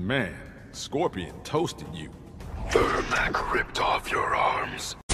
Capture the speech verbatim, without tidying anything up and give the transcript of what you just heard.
Man, Scorpion toasted you. Ermac ripped off your arms.